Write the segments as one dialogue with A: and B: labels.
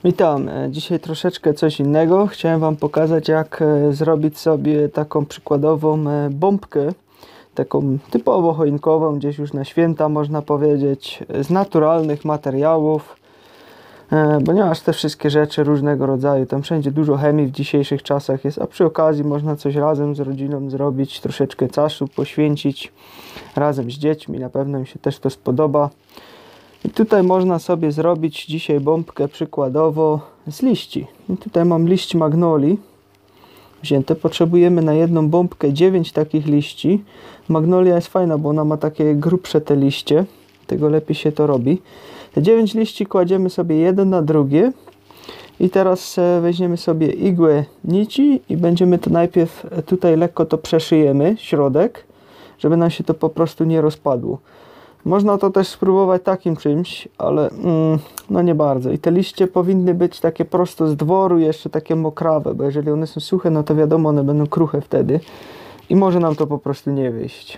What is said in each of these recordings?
A: Witam, dzisiaj troszeczkę coś innego. Chciałem Wam pokazać, jak zrobić sobie taką przykładową bombkę, taką typowo choinkową, gdzieś już na święta można powiedzieć, z naturalnych materiałów, ponieważ te wszystkie rzeczy różnego rodzaju, tam wszędzie dużo chemii w dzisiejszych czasach jest, a przy okazji można coś razem z rodziną zrobić, troszeczkę czasu poświęcić razem z dziećmi, na pewno im się też to spodoba. I tutaj można sobie zrobić dzisiaj bombkę przykładowo z liści. I tutaj mam liść magnolii wzięte. Potrzebujemy na jedną bombkę 9 takich liści. Magnolia jest fajna, bo ona ma takie grubsze te liście. Tego lepiej się to robi. Te 9 liści kładziemy sobie jeden na drugie. I teraz weźmiemy sobie igłę nici i będziemy to najpierw tutaj lekko to przeszyjemy, środek, żeby nam się to po prostu nie rozpadło. Można to też spróbować takim czymś, ale no nie bardzo. I te liście powinny być takie prosto z dworu, jeszcze takie mokrawe, bo jeżeli one są suche, no to wiadomo, one będą kruche wtedy i może nam to po prostu nie wyjść.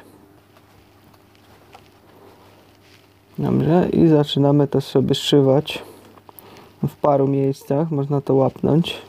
A: Dobrze, i zaczynamy to sobie zszywać w paru miejscach, można to łapnąć.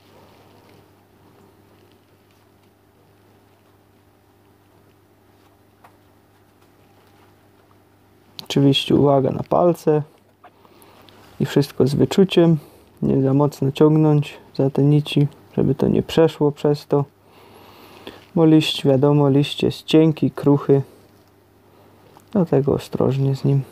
A: Oczywiście uwaga na palce i wszystko z wyczuciem, nie za mocno ciągnąć za te nici, żeby to nie przeszło przez to, bo liść, wiadomo, liść jest cienki, kruchy, dlatego ostrożnie z nim.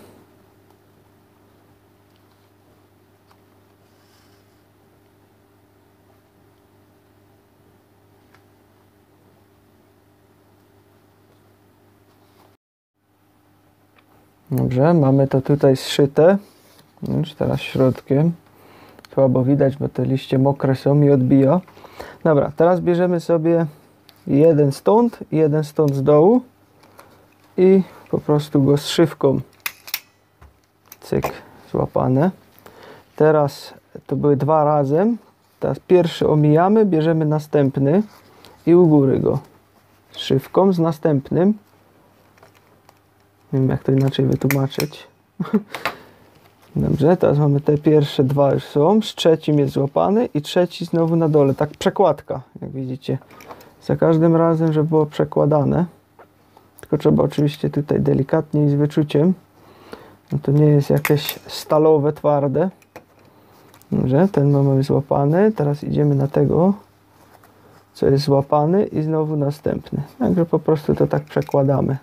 A: Dobrze, mamy to tutaj zszyte. Już teraz środkiem. Słabo widać, bo te liście mokre są i odbija. Dobra, teraz bierzemy sobie jeden stąd i jeden stąd z dołu i po prostu go zszywką cyk, złapane. Teraz to były dwa razem. Teraz pierwszy omijamy, bierzemy następny i u góry go zszywką z następnym. Nie wiem, jak to inaczej wytłumaczyć. Dobrze, teraz mamy te pierwsze dwa już są, z trzecim jest złapany i trzeci znowu na dole, tak przekładka, jak widzicie. Za każdym razem, żeby było przekładane. Tylko trzeba oczywiście tutaj delikatnie i z wyczuciem. No to nie jest jakieś stalowe, twarde. Dobrze, ten mamy złapany, teraz idziemy na tego, co jest złapany i znowu następny. Także po prostu to tak przekładamy.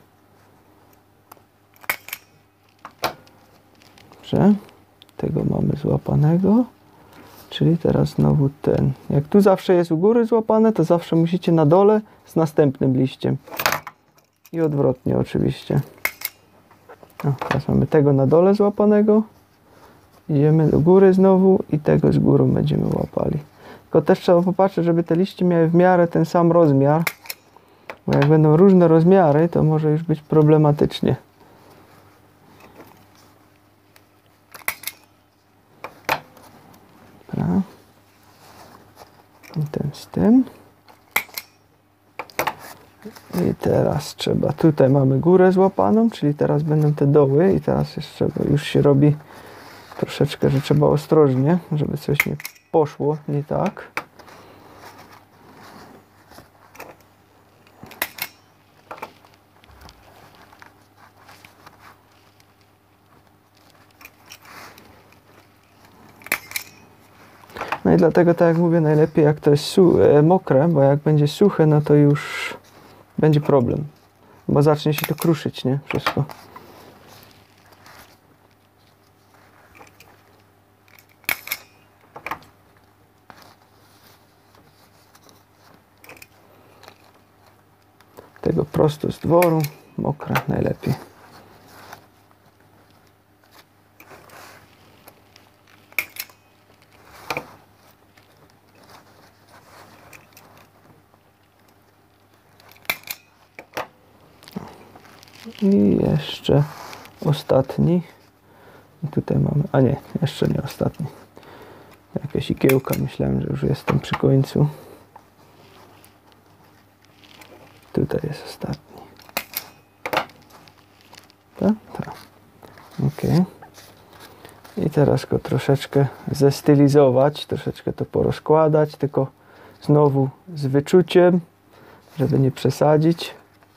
A: Tego mamy złapanego, czyli teraz znowu ten. Jak tu zawsze jest u góry złapane, to zawsze musicie na dole z następnym liściem. I odwrotnie oczywiście. No, teraz mamy tego na dole złapanego. Idziemy do góry znowu i tego z górą będziemy łapali. Tylko też trzeba popatrzeć, żeby te liście miały w miarę ten sam rozmiar. Bo jak będą różne rozmiary, to może już być problematycznie. I ten z tym. I teraz trzeba, tutaj mamy górę złapaną, czyli teraz będą te doły i teraz jeszcze już się robi troszeczkę, że trzeba ostrożnie, żeby coś nie poszło nie tak. No i dlatego, tak jak mówię, najlepiej jak to jest mokre, bo jak będzie suche, no to już będzie problem. Bo zacznie się to kruszyć, nie? Wszystko. Tego prosto z dworu, mokre najlepiej. I jeszcze ostatni. I tutaj mamy, a nie, jeszcze nie ostatni. Jakaś igiełka, myślałem, że już jestem przy końcu. Tutaj jest ostatni. Tak? Tak. Ok. I teraz go troszeczkę zestylizować, troszeczkę to porozkładać, tylko znowu z wyczuciem, żeby nie przesadzić.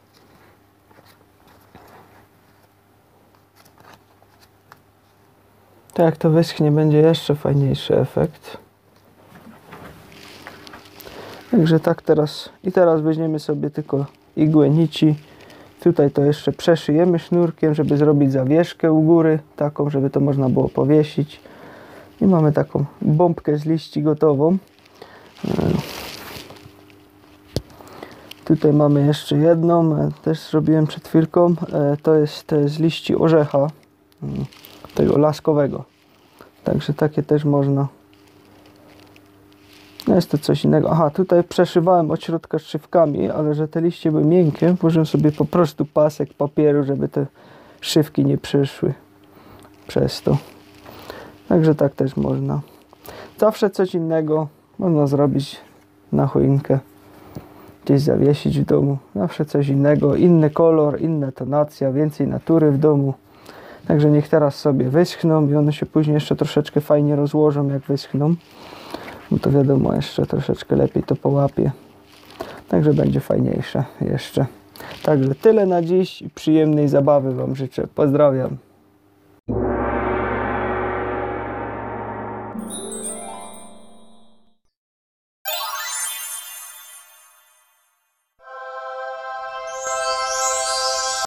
A: Tak jak to wyschnie, będzie jeszcze fajniejszy efekt. Także tak teraz. I teraz weźmiemy sobie tylko igłę nici. Tutaj to jeszcze przeszyjemy sznurkiem, żeby zrobić zawieszkę u góry, taką, żeby to można było powiesić. I mamy taką bombkę z liści gotową. Tutaj mamy jeszcze jedną, też zrobiłem przed chwilką. To jest z liści orzecha, tego laskowego. Także takie też można. No jest to coś innego. Aha, tutaj przeszywałem od środka szywkami, ale że te liście były miękkie, włożyłem sobie po prostu pasek papieru, żeby te szywki nie przyszły przez to. Także tak też można. Zawsze coś innego można zrobić na choinkę. Gdzieś zawiesić w domu. Zawsze coś innego, inny kolor, inna tonacja, więcej natury w domu. Także niech teraz sobie wyschną i one się później jeszcze troszeczkę fajnie rozłożą, jak wyschną. No to wiadomo, jeszcze troszeczkę lepiej to połapie. Także będzie fajniejsze jeszcze. Także tyle na dziś i przyjemnej zabawy Wam życzę. Pozdrawiam.